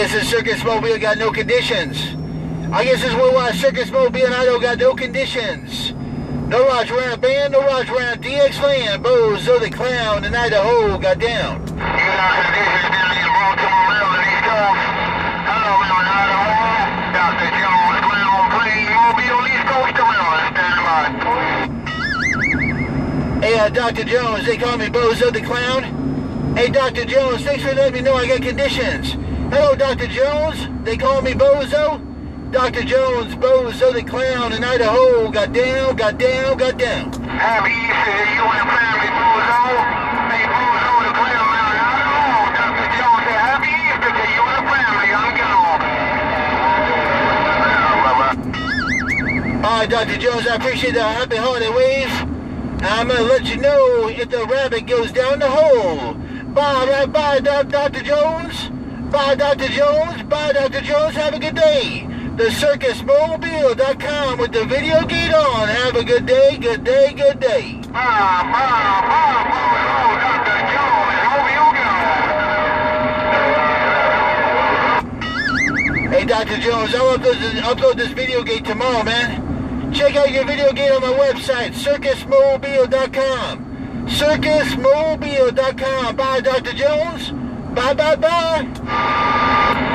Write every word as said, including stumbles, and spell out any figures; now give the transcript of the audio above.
guess this Circus Mobile got no conditions. I guess this is why Circus Mobile and Idaho got no conditions. No rides around band, no rides around D X Land, Bozo the Clown, and Idaho got down. You got conditions down in Baltimore, Maryland, East Coast. Hello, Maryland, Idaho. Doctor Jones, Clown, Plain, Mobile, East Coast to Maryland. Stand by. Hey, uh, Doctor Jones, they call me Bozo the Clown. Hey, Doctor Jones, thanks for letting me know I got conditions. Hello, Doctor Jones, they call me Bozo. Doctor Jones, Bozo the Clown, in Idaho got down, got down, got down. Happy Easter to you and the family, Bozo. Hey, Bozo the Clown, out in Idaho. Doctor Jones said happy Easter to you and the family. I'm gone. Alright, Doctor Jones, I appreciate the happy holiday wave. I'm gonna let you know if the rabbit goes down the hole. Bye, right, bye, Doctor Jones. Bye, Doctor Jones. Bye, Doctor Jones. Have a good day. The circus mobile dot com with the video gate on. Have a good day, good day, good day. Bye, bye, bye, Bozo, Doctor Jones. Mobile go. Hey, Doctor Jones, I'll upload this, upload this video gate tomorrow, man. Check out your video gate on my website, circus mobile dot com. circus mobile dot com. Bye, Doctor Jones. Bye, bye, bye.